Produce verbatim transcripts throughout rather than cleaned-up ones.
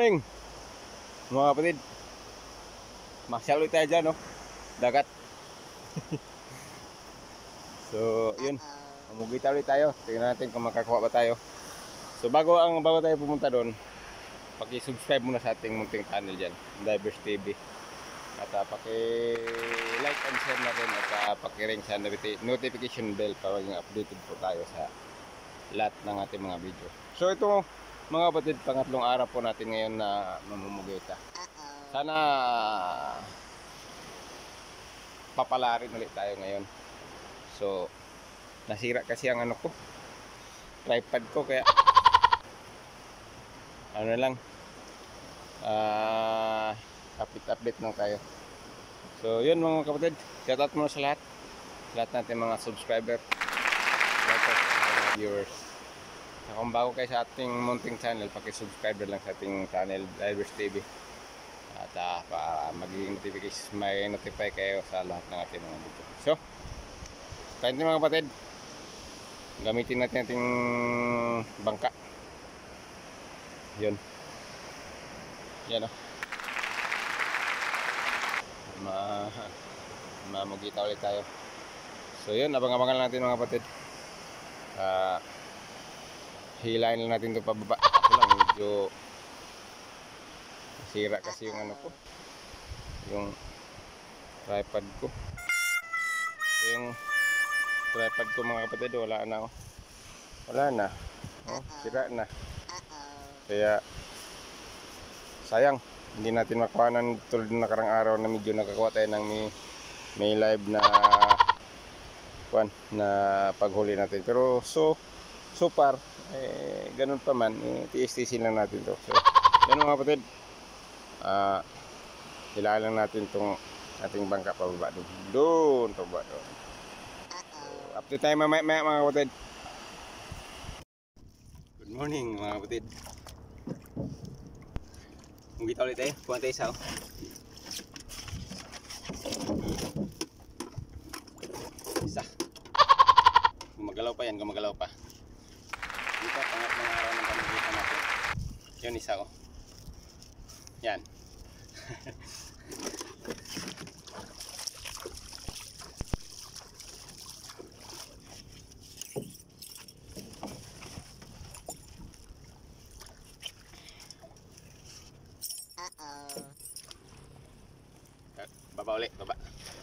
morning mga kapatid. Masyal ulit tayo dyan, no? Dagat. So, yun. Mamugita ulit tayo. Tingnan natin kung makakuha ba tayo. So, bago ang bago tayo pumunta doon, paki-subscribe muna sa ating munting channel dyan, Divers T V. At uh, paki-like and share na rin. At uh, paki-ring sa notification bell para maging updated po tayo sa lahat ng ating mga video. So, ito mga kapatid, pangatlong araw po natin ngayon na mamumugita. Sana papalarin ulit tayo ngayon. So, nasira kasi ang ano ko, tripod ko, kaya ano lang, uh, update-update lang tayo. So, yun mga kapatid, shoutout muna sa lahat, lahat natin mga subscriber, lahat mga viewers. So, kung bago kayo sa ating munting channel, paki-subscribe lang sa ating channel, Divers T V. At uh, para magiging notification, may notify kayo sa lahat ng ating mga video. So, tayo mga kapatid, gamitin natin ating bangka. Yun. Yan o. Ma mamugita ulit tayo. So yun, abang-abangan natin mga kapatid. Uh, hilahin lang natin ito pababa. Ito lang, medyo sira kasi yung ano ko, yung tripod ko. So, yung tripod ko mga kapatid, wala na oh. Wala na oh, sira na. Kaya sayang, hindi natin makuhanan tulad ng nakarang araw na medyo nakakuha tayo ng may, may live na kuan na paghuli natin. Pero so so far eh, ganun pa man, eh, tiis-tiisin lang natin to. So yan mga kapatid, uh, hilaan lang natin tong ating bangka pababa doon. Doon, pababa doon. So, update tayo mamaya mga kapatid. Good morning mga kapatid. Mugita ulit tayo, kuha tayo isa oh. Isa. Gumagalaw pa yan, gumagalaw pa. Dito, pangatlong araw ng pamugita natin. Yun isa oh. Yan. Baba ulit, baba.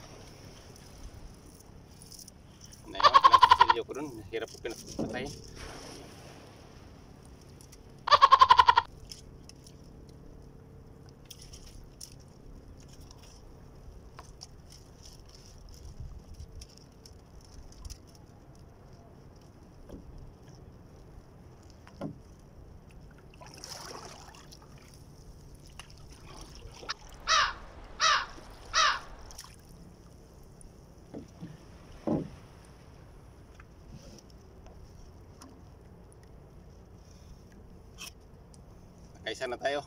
Na yun, pinagsisilyo ko dun. Hirap ko pinagpatay. Kaisa na tayo.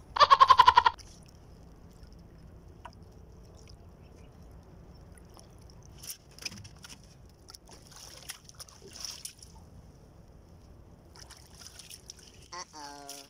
Uh-oh.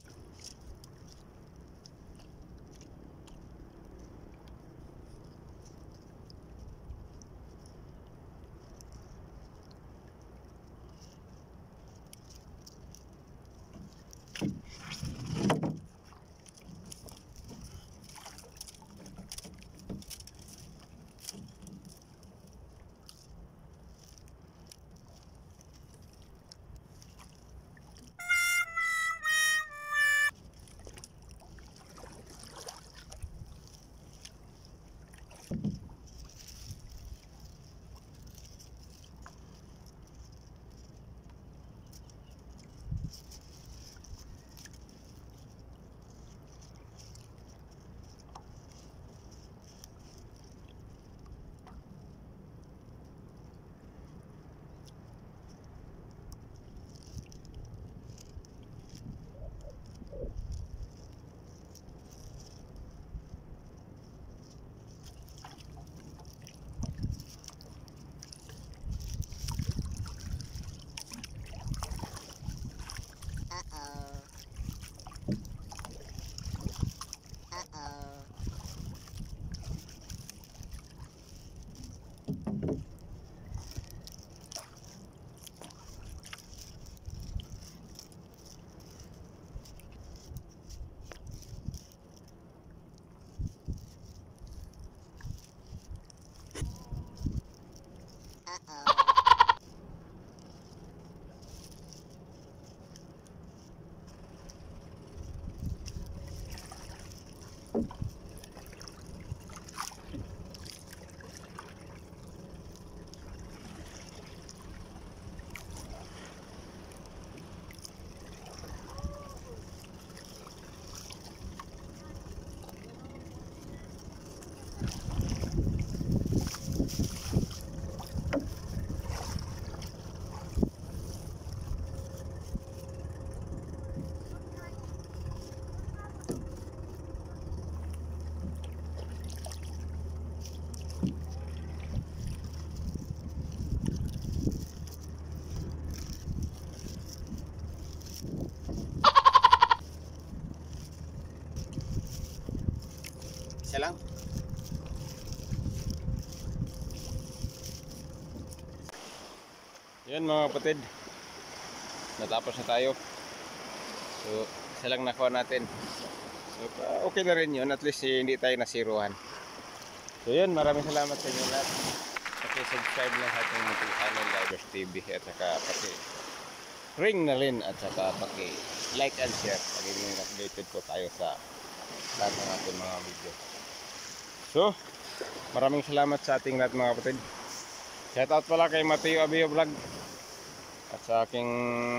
Yan mga kapatid, natapos na tayo. So isa lang nakuha natin. So, okay na rin yun, at least eh, hindi tayo nasiruhan. So yun, maraming salamat sa inyo lahat. Paki-subscribe lang sa ating munting channel, Divers T V, at saka paki-ring na rin, at saka paki-like and share. Pagiging updated po tayo sa lahat ng ating mga video. So, maraming salamat sa ating lahat mga kapatid. Shoutout pala kay Mateo Abio Vlog at sa aking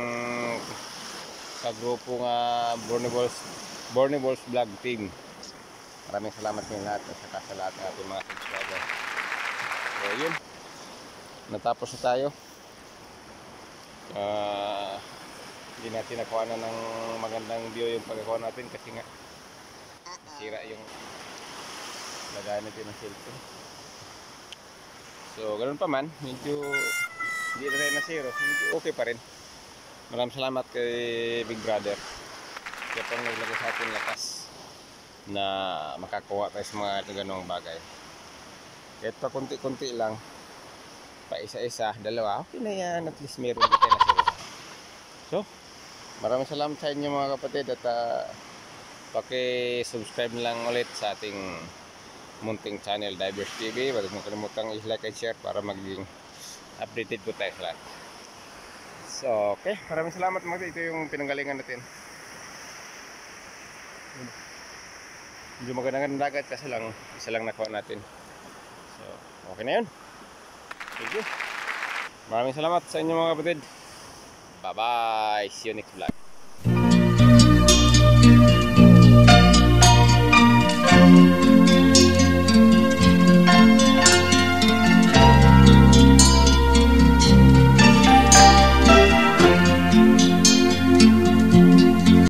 kagrupo nga Borneballs Borneballs Vlog team. Maraming salamat sa lahat at saka sa lahat ng ating mga subscriber. So yun, natapos na tayo. Uh, hindi natin nakuha na ng magandang view yung pagkakuha natin kasi nga nasira yung lagayan natin ng cellphone. So ganoon pa man, medyo hindi na rin nasiro, medyo okay pa rin. Maraming salamat kay Big Brother. Kaya pang naglagay sa atin lakas na makakuha tayo sa mga ganong bagay. Kahit pa kunti-kunti lang, pa isa-isa, dalawa, okay na yan, at least meron din tayo nasiro. So, maraming salamat sa inyo mga kapatid, at uh, paki-subscribe lang ulit sa ating munting channel, Divers T V. Huwag mo kalimutang i-like and share para maging updated po tayo sa lahat. So, okay, maraming salamat mga kapatid. Ito yung pinanggalingan natin. Medyo magandang dagat kasi lang isa lang nakuha natin. So, okay na yun. Thank you. Maraming salamat sa inyo mga kapatid. Bye bye. See you next vlog.